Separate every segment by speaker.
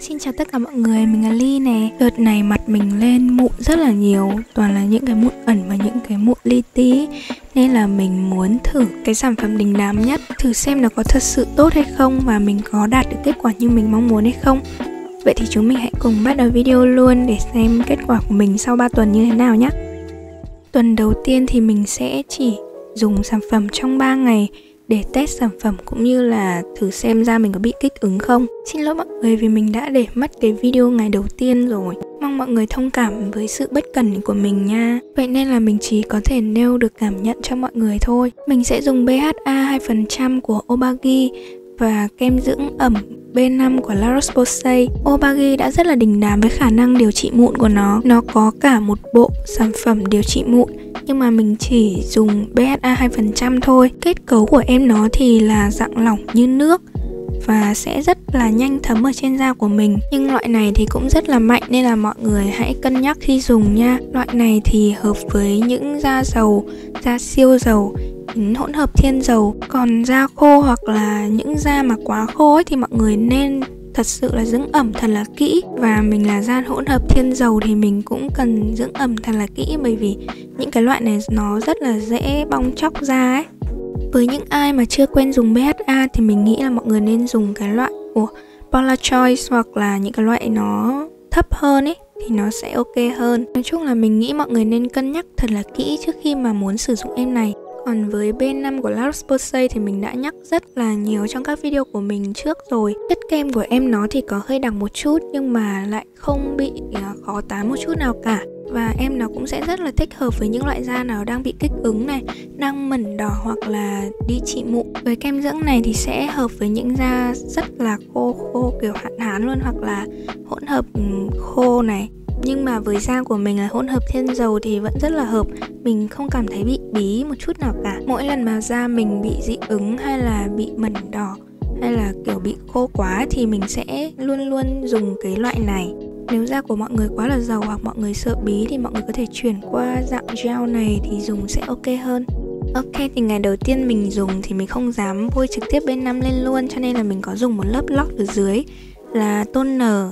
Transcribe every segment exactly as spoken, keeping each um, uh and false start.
Speaker 1: Xin chào tất cả mọi người, mình là Ly nè. Đợt này mặt mình lên mụn rất là nhiều, toàn là những cái mụn ẩn và những cái mụn li ti. Nên là mình muốn thử cái sản phẩm đình đám nhất, thử xem nó có thật sự tốt hay không và mình có đạt được kết quả như mình mong muốn hay không. Vậy thì chúng mình hãy cùng bắt đầu video luôn để xem kết quả của mình sau ba tuần như thế nào nhé. Tuần đầu tiên thì mình sẽ chỉ dùng sản phẩm trong ba ngày để test sản phẩm cũng như là thử xem da mình có bị kích ứng không. Xin lỗi mọi người vì mình đã để mất cái video ngày đầu tiên rồi. Mong mọi người thông cảm với sự bất cẩn của mình nha. Vậy nên là mình chỉ có thể nêu được cảm nhận cho mọi người thôi. Mình sẽ dùng bê hát a hai phần trăm của Obagi và kem dưỡng ẩm B năm của La Roche-Posay. Obagi đã rất là đình đám với khả năng điều trị mụn của nó. Nó có cả một bộ sản phẩm điều trị mụn, nhưng mà mình chỉ dùng bê hát a hai phần trăm thôi. Kết cấu của em nó thì là dạng lỏng như nước và sẽ rất là nhanh thấm ở trên da của mình. Nhưng loại này thì cũng rất là mạnh nên là mọi người hãy cân nhắc khi dùng nha. Loại này thì hợp với những da dầu, da siêu dầu, hỗn hợp thiên dầu. Còn da khô hoặc là những da mà quá khô ấy thì mọi người nên thật sự là dưỡng ẩm thật là kỹ. Và mình là da hỗn hợp thiên dầu thì mình cũng cần dưỡng ẩm thật là kỹ, bởi vì những cái loại này nó rất là dễ bong tróc da ấy. Với những ai mà chưa quen dùng bê hát a thì mình nghĩ là mọi người nên dùng cái loại của Paula Choice hoặc là những cái loại nó thấp hơn ấy thì nó sẽ ok hơn. Nói chung là mình nghĩ mọi người nên cân nhắc thật là kỹ trước khi mà muốn sử dụng em này. Còn với B năm của La Roche-Posay thì mình đã nhắc rất là nhiều trong các video của mình trước rồi. Chất kem của em nó thì có hơi đặc một chút nhưng mà lại không bị khó tán một chút nào cả. Và em nó cũng sẽ rất là thích hợp với những loại da nào đang bị kích ứng này, đang mẩn đỏ hoặc là đi trị mụn. Với kem dưỡng này thì sẽ hợp với những da rất là khô khô kiểu hạn hán luôn, hoặc là hỗn hợp khô này. Nhưng mà với da của mình là hỗn hợp thiên dầu thì vẫn rất là hợp. Mình không cảm thấy bị bí một chút nào cả. Mỗi lần mà da mình bị dị ứng hay là bị mẩn đỏ hay là kiểu bị khô quá thì mình sẽ luôn luôn dùng cái loại này. Nếu da của mọi người quá là dầu hoặc mọi người sợ bí thì mọi người có thể chuyển qua dạng gel này thì dùng sẽ ok hơn. Ok, thì ngày đầu tiên mình dùng thì mình không dám bôi trực tiếp B năm lên luôn, cho nên là mình có dùng một lớp lót ở dưới là toner.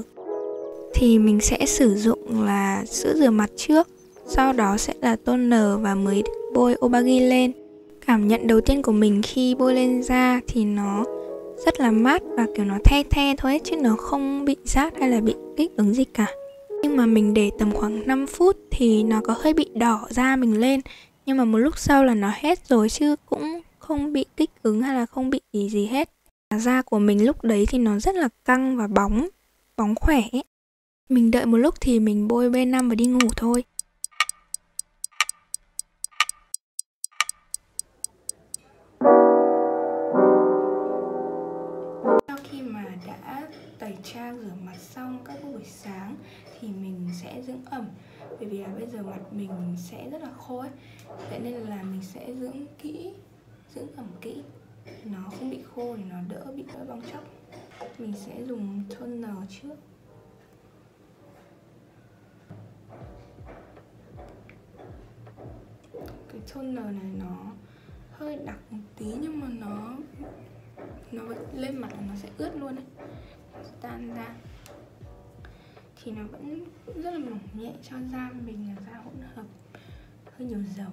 Speaker 1: Thì mình sẽ sử dụng là sữa rửa mặt trước, sau đó sẽ là toner và mới bôi Obagi lên. Cảm nhận đầu tiên của mình khi bôi lên da thì nó rất là mát và kiểu nó the the thôi ấy, chứ nó không bị rát hay là bị kích ứng gì cả. Nhưng mà mình để tầm khoảng năm phút thì nó có hơi bị đỏ da mình lên, nhưng mà một lúc sau là nó hết rồi chứ cũng không bị kích ứng hay là không bị gì gì hết. Da của mình lúc đấy thì nó rất là căng và bóng, bóng khỏe ấy. Mình đợi một lúc thì mình bôi B năm và đi ngủ thôi. Sau khi mà đã tẩy trang rửa mặt xong các buổi sáng thì mình sẽ dưỡng ẩm. Bởi vì là bây giờ mặt mình sẽ rất là khô ấy, vậy nên là mình sẽ dưỡng kỹ, dưỡng ẩm kỹ, nó không bị khô thì nó đỡ bị đỡ bong tróc. Mình sẽ dùng toner trước. Cái toner này nó hơi đặc một tí nhưng mà nó nó lên mặt là nó sẽ ướt luôn ấy, nó sẽ tan ra. Thì nó vẫn rất là mỏng nhẹ cho da mình là da hỗn hợp hơi nhiều dầu.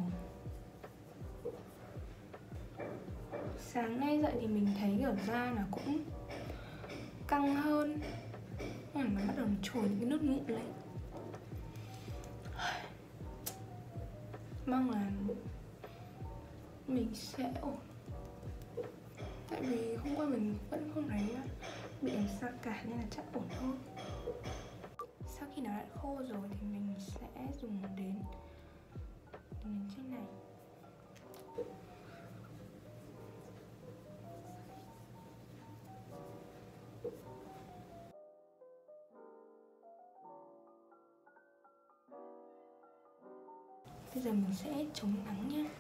Speaker 1: Sáng nay dậy thì mình thấy kiểu da nó cũng căng hơn, nó bắt đầu trồi những cái nốt mụn lên. Mong là mình sẽ ổn. Tại vì hôm qua mình vẫn không thấy bị làm sao cả nên là chắc ổn thôi. Sau khi nó đã khô rồi thì mình sẽ dùng đến đến trên này. Bây giờ mình sẽ chống nắng nhé.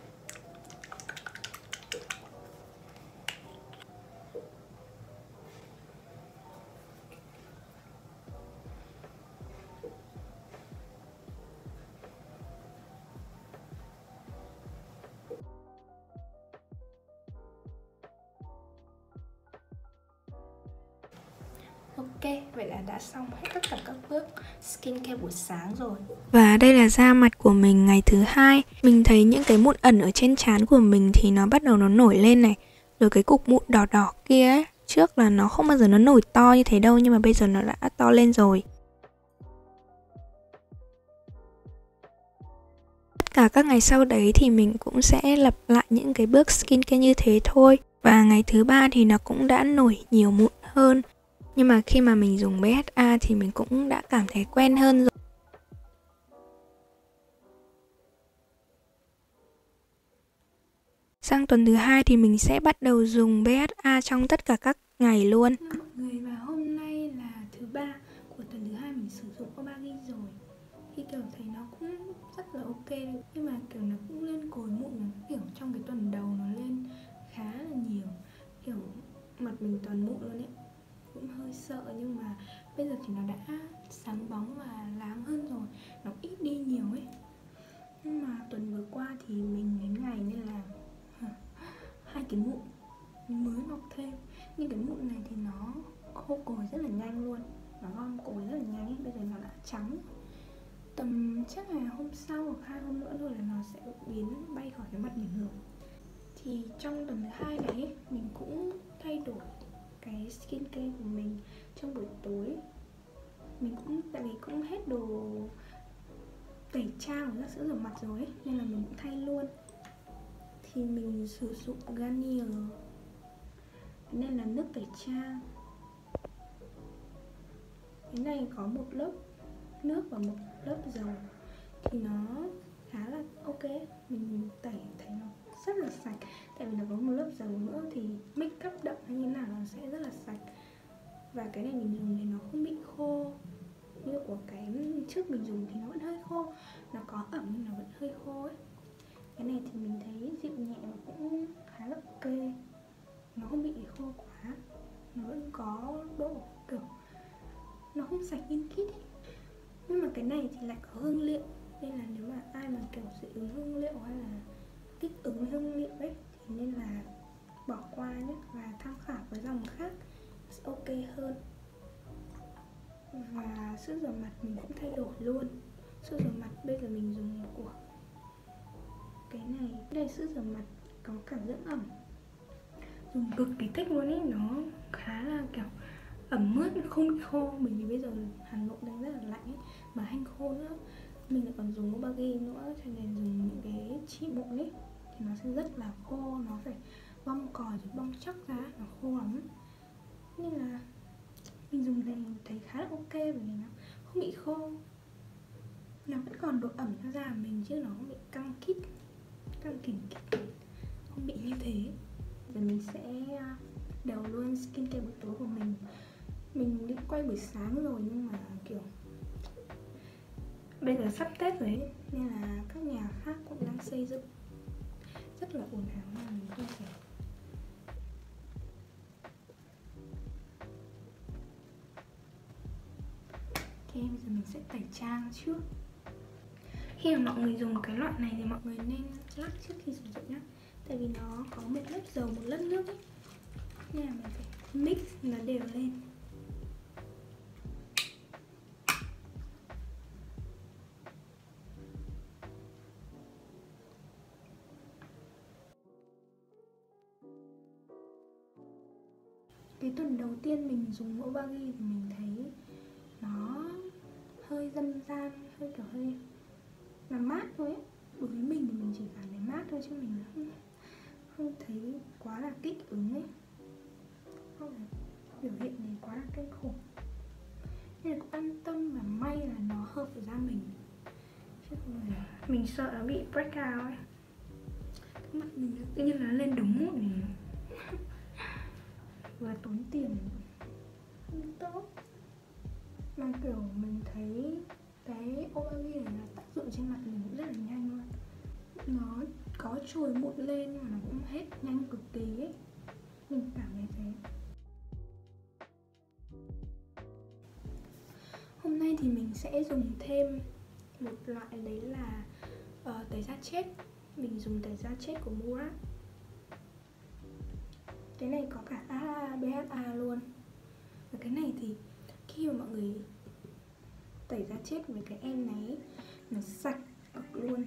Speaker 1: Ok, Ok, vậy là đã xong hết tất cả các bước skincare buổi sáng rồi. Và đây là da mặt của mình ngày thứ hai. Mình thấy những cái mụn ẩn ở trên trán của mình thì nó bắt đầu nó nổi lên này. Rồi cái cục mụn đỏ đỏ kia ấy, trước là nó không bao giờ nó nổi to như thế đâu, nhưng mà bây giờ nó đã to lên rồi. Tất cả các ngày sau đấy thì mình cũng sẽ lặp lại những cái bước skincare như thế thôi. Và ngày thứ ba thì nó cũng đã nổi nhiều mụn hơn. Nhưng mà khi mà mình dùng bê hát a thì mình cũng đã cảm thấy quen hơn rồi. Sang tuần thứ hai thì mình sẽ bắt đầu dùng bê hát a trong tất cả các ngày luôn. Mọi người, và hôm nay là thứ ba của tuần thứ hai mình sử dụng Obagi rồi. Thì kiểu thấy nó cũng rất là ok, nhưng mà kiểu nó cũng lên cồi mụn, kiểu trong cái tuần đầu nó lên khá là nhiều, kiểu mặt mình toàn mụn luôn ấy. Cũng hơi sợ, nhưng mà bây giờ thì nó đã sáng bóng và láng hơn rồi, nó ít đi nhiều ấy. Nhưng mà tuần vừa qua thì mình đến ngày nên là hai cái mụn mới mọc thêm. Nhưng cái mụn này thì nó khô cồi rất là nhanh luôn, nó gom cồi rất là nhanh ấy. Bây giờ nó đã trắng, tầm chắc là hôm sau hoặc hai hôm nữa thôi là nó sẽ biến bay khỏi cái mặt mình rồi. Thì trong tuần thứ hai này mình cũng thay đổi cái skincare của mình trong buổi tối. Mình cũng, tại vì cũng hết đồ tẩy trang và các sữa rửa mặt rồi ấy, nên là mình cũng thay luôn. Thì mình sử dụng Garnier, nên là nước tẩy trang. Cái này có một lớp nước và một lớp dầu thì nó khá là ok. Mình tẩy thấy nó rất là sạch, tại vì nó có một lớp dầu nữa thì make up đậm hay như nào nó sẽ rất là sạch. Và cái này mình dùng thì nó không bị khô như của cái trước mình dùng thì nó vẫn hơi khô, nó có ẩm nhưng nó vẫn hơi khô ấy. Cái này thì mình thấy dịu nhẹ và cũng khá là ok, nó không bị khô quá, nó vẫn có độ kiểu nó không sạch in kít ấy. Nhưng mà cái này thì lại có hương liệu, nên là nếu mà ai mà kiểu dị ứng hương liệu hay là kích ứng hương liệu ấy thì nên là bỏ qua nhé, và tham khảo với dòng khác sẽ ok hơn. Và sữa rửa mặt mình cũng thay đổi luôn. Sữa rửa mặt bây giờ mình dùng của cái này. Đây là sữa rửa mặt có cả dưỡng ẩm, dùng cực kỳ thích luôn ý. Nó khá là kiểu ẩm mướt, không bị khô. Bởi vì bây giờ Hà Nội đang rất là lạnh ấy, mà hanh khô nữa. Mình lại còn dùng Obagi nữa, cho nên dùng những cái trị mụn ấy thì nó sẽ rất là khô, nó phải bong còi rồi bong chóc ra, nó khô lắm. Nên là mình dùng này thấy khá là ok, bởi vì nó không bị khô, nó vẫn còn độ ẩm cho da mình, chứ nó không bị căng kít, căng kỉnh kít, không bị như thế. Rồi mình sẽ đầu luôn skincare buổi tối của mình. Mình đi quay buổi sáng rồi, nhưng mà kiểu bây giờ sắp Tết rồi ấy, nên là các nhà khác cũng đang xây dựng rất là ồn ào, nên là mình không thể. Ok, bây giờ mình sẽ tẩy trang trước. Khi mà mọi người dùng cái loại này thì mọi người nên lắc trước khi sử dụng nhé, tại vì nó có một lớp dầu, một lớp nước ấy, nên là mình phải mix nó đều lên. Cái tuần đầu tiên mình dùng Obagi thì mình thấy nó hơi dâm gian, hơi kiểu hơi là mát thôi ấy. Đối với mình thì mình chỉ cảm thấy mát thôi, chứ mình không, không thấy quá là kích ứng ấy, không phải biểu hiện này quá là kinh khủng. Nên là cũng an tâm và may là nó hợp với da mình, chứ không phải mình sợ nó bị breakout ấy. Cái mặt mình tự nhiên nó lên đống mụn này và tốn tiền không tốt. Mà kiểu mình thấy cái Obagi này là tác dụng trên mặt mình cũng rất là nhanh luôn. Nó có trồi mụn lên nhưng mà nó cũng hết nhanh cực kỳ ấy, mình cảm thấy thế. Hôm nay thì mình sẽ dùng thêm một loại, đấy là uh, tẩy da chết. Mình dùng tẩy da chết của Murad. Cái này có cả a a, bê hát a luôn. Và cái này thì khi mà mọi người tẩy da chết với cái em này ấy, nó sạch cực luôn.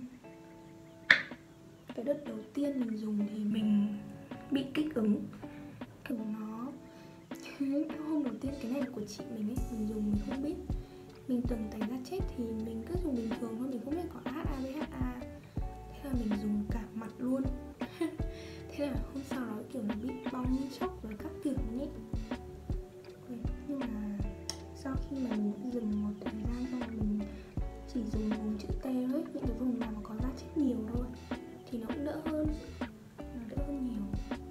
Speaker 1: Cái đợt đầu tiên mình dùng thì mình bị kích ứng, kiểu nó hôm đầu tiên cái này là của chị mình ấy, mình dùng mình không biết, mình tưởng tẩy da chết thì mình cứ dùng bình thường thôi, mình không biết có a hát a, bê hát a, thế là mình dùng cả mặt luôn. Thế là hôm sau đó kiểu nó bị bong chóc và các kiểu nhé. Nhưng mà sau khi mà mình dừng một thời gian xong rồi mình chỉ dùng vùng chữ T thôi, những cái vùng nào mà có da chết nhiều thôi thì nó cũng đỡ hơn, nó đỡ hơn nhiều.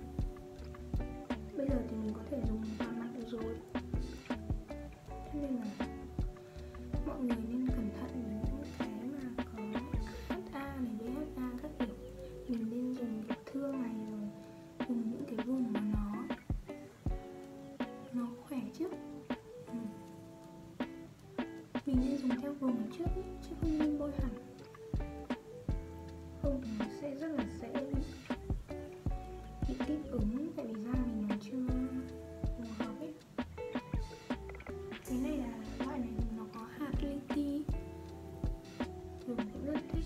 Speaker 1: Bây giờ thì mình có thể dùng toàn mặt được rồi. Thế nên là mọi người nên cẩn thận với những cái mà có a hát a này, bê hát a các kiểu. Mình nên dùng vết thương này rồi dùng những cái vùng mà nó nó khỏe trước. Ừ. Mình nên dùng theo vùng trước ý, chứ không nên bôi hẳn, không thì nó sẽ rất là dễ bị, bị kích ứng, tại vì da mình nó chưa phù hợp ấy. Cái này là loại này nó có hạt li ti, dùng cũng rất thích.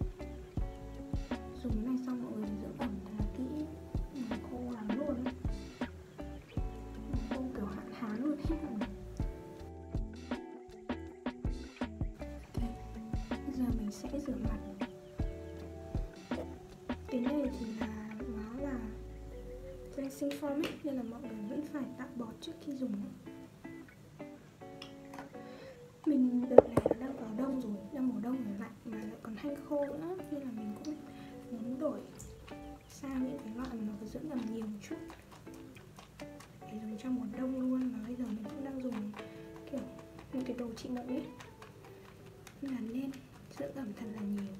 Speaker 1: Dùng cái này xong mọi người dưỡng ẩm thật là kỹ, nó khô lắm luôn ấy, nó khô kiểu hạn hán luôn hết mọi người. Ok, bây giờ mình sẽ rửa mặt. Cái này thì là nó là cleansing foam ấy, nên là mọi người vẫn phải tạo bọt trước khi dùng. Mình đợt này nó đang vào đông rồi, đang mùa đông rồi lạnh mà lại còn hanh khô nữa, nên là mình cũng muốn đổi sang những cái loại mà nó có dưỡng ẩm nhiều một chút để dùng trong mùa đông luôn. Mà bây giờ mình cũng đang dùng kiểu những cái đồ trị mụn ấy, nên là nên dưỡng ẩm thật là nhiều.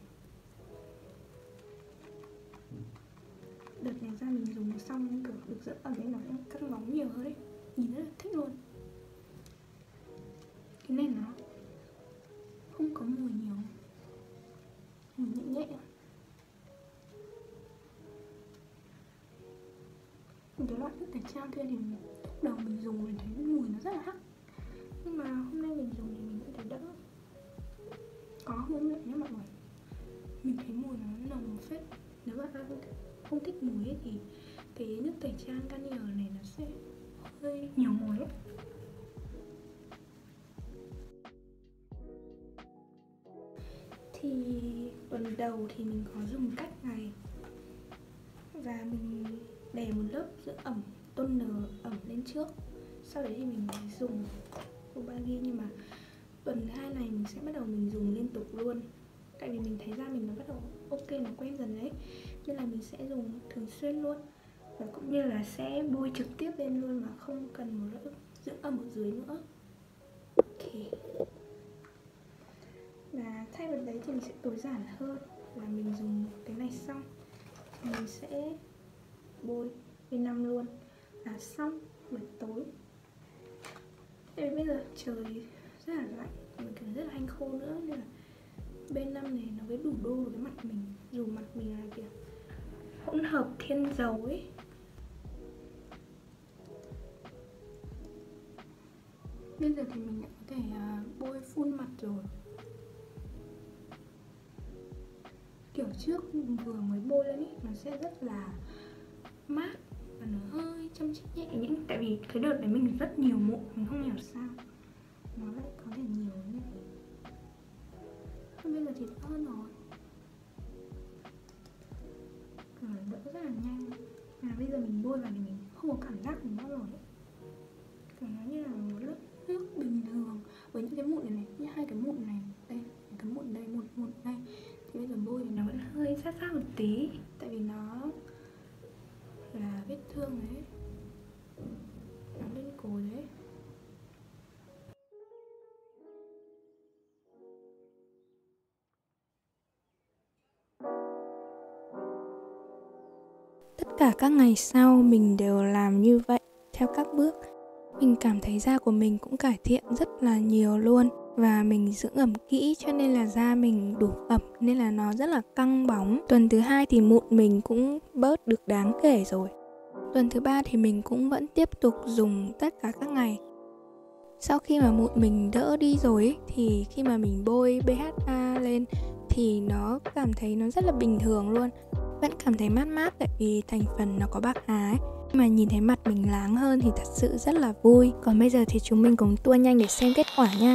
Speaker 1: Đợt này ra mình dùng xong kiểu được dưỡng ẩm nên nó cũng căng bóng nhiều hơn ấy, nhìn rất là thích luôn. Cái này nó không có mùi nhiều, mùi nhẹ nhẹ. Cái loại nước tẩy trang kia thì lúc đầu mình dùng mình thấy mùi nó rất là hắc, nhưng mà hôm nay mình dùng thì mình cũng thấy đỡ, có hương vị nhé mọi người. Mình thấy mùi nó nồng phết. Nếu bạn không thích mùi ấy thì cái nước tẩy trang Garnier này nó sẽ hơi nhiều mùi ấy. Thì tuần đầu thì mình có dùng cách này và mình để một lớp dưỡng ẩm toner ẩm lên trước, sau đấy thì mình dùng Obagi. Nhưng mà tuần hai này mình sẽ bắt đầu mình dùng liên tục luôn, tại vì mình thấy da mình nó bắt đầu ok, nó quen dần đấy, nên là mình sẽ dùng thường xuyên luôn, và cũng như là sẽ bôi trực tiếp lên luôn mà không cần một lớp dưỡng ẩm ở dưới nữa. Ok, và thay vào đấy thì mình sẽ tối giản hơn, là mình dùng cái này xong thì mình sẽ bôi B năm luôn là xong buổi tối. Tại vì bây giờ trời rất là lạnh, mình cảm rất là hanh khô nữa, nên là B năm này nó mới đủ đô với mặt mình, dù mặt mình là kiểu hỗn hợp thiên dầu ấy. Bây giờ thì mình đã có thể uh, bôi full mặt rồi. Kiểu trước mình vừa mới bôi lên ý, nó sẽ rất là mát và nó hơi châm chích nhẹ những, tại vì cái đợt đấy mình rất nhiều mụn, mình không hiểu sao nó lại có thể nhiều như thế. Bây giờ thì đỡ hơn rồi, rồi đỡ rất là nhanh. Mà bây giờ mình bôi vào thì mình không có cảm giác mình nữa rồi ấy. Kiểu nó như là một lớp nước bình thường. Với những cái mụn này này, như hai cái mụn này, đây, cái mụn đây, một mụn đây, thì bây giờ bôi thì nó vẫn hơi sát sát một tí, tại vì nó là vết thương đấy, nó lên cổ đấy. Tất cả các ngày sau mình đều làm như vậy theo các bước. Mình cảm thấy da của mình cũng cải thiện rất là nhiều luôn. Và mình dưỡng ẩm kỹ cho nên là da mình đủ ẩm, nên là nó rất là căng bóng. Tuần thứ hai thì mụn mình cũng bớt được đáng kể rồi. Tuần thứ ba thì mình cũng vẫn tiếp tục dùng tất cả các ngày. Sau khi mà mụn mình đỡ đi rồi ấy, thì khi mà mình bôi bê hát a lên thì nó cảm thấy nó rất là bình thường luôn. Vẫn cảm thấy mát mát tại vì thành phần nó có bạc hà ấy. Mà nhìn thấy mặt mình láng hơn thì thật sự rất là vui. Còn bây giờ thì chúng mình cùng tua nhanh để xem kết quả nha.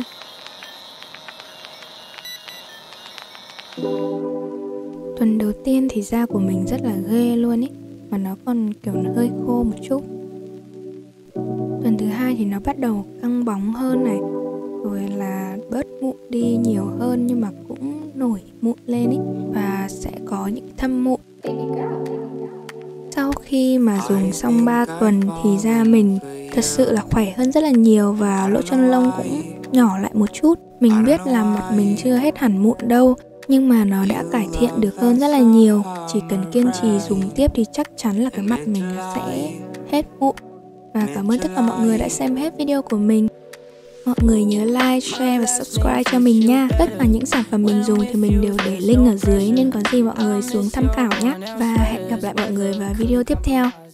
Speaker 1: Tuần đầu tiên thì da của mình rất là ghê luôn ấy, mà nó còn kiểu nó hơi khô một chút. Tuần thứ hai thì nó bắt đầu căng bóng hơn này, rồi là bớt mụn đi nhiều hơn nhưng mà cũng nổi mụn lên ấy, và sẽ có những thâm mụn. Sau khi mà dùng xong ba tuần thì da mình thật sự là khỏe hơn rất là nhiều, và lỗ chân lông cũng nhỏ lại một chút. Mình biết là mặt mình chưa hết hẳn mụn đâu, nhưng mà nó đã cải thiện được hơn rất là nhiều. Chỉ cần kiên trì dùng tiếp thì chắc chắn là cái mặt mình sẽ hết mụn. Và cảm ơn tất cả mọi người đã xem hết video của mình. Mọi người nhớ like, share và subscribe cho mình nha. Tất cả những sản phẩm mình dùng thì mình đều để link ở dưới, nên có gì mọi người xuống tham khảo nhé. Và hẹn gặp lại mọi người vào video tiếp theo.